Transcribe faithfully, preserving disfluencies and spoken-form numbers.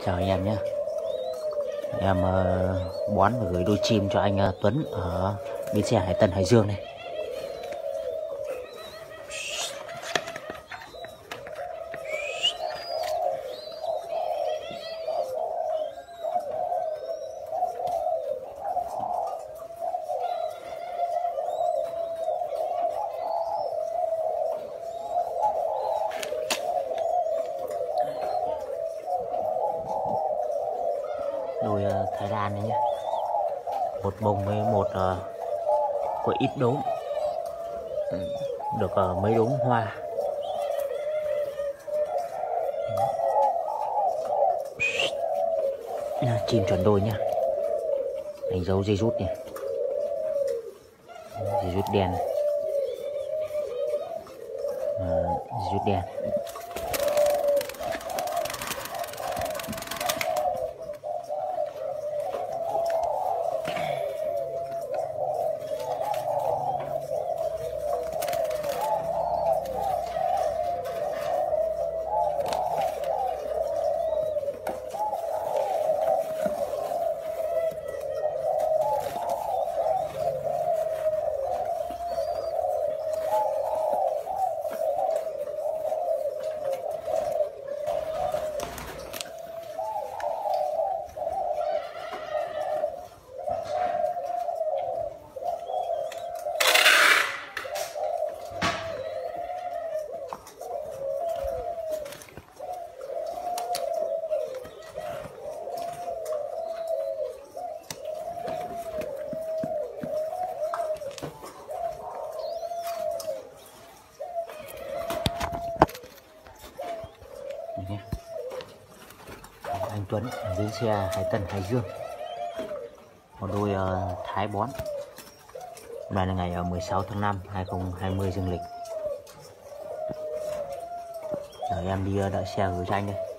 Chào anh em nhé. Em uh, bón và gửi đôi chim cho anh uh, Tuấn ở bến xe Hải Tân, Hải Dương này. Đôi uh, Thái Lan này nhé, một bông với một uh, có ít đốm, được uh, mấy đốm hoa. Chim chuẩn đôi nhá, đánh dấu dây rút nhỉ, dây rút đen, uh, dây rút đen. Anh Tuấn ở bến xe Hải Tân, Hải Dương, một đôi uh, Thái bón. Hôm nay là ngày uh, mười sáu tháng năm hai nghìn không trăm hai mươi dương lịch. Giờ em đi uh, đợi xe gửi cho anh đây.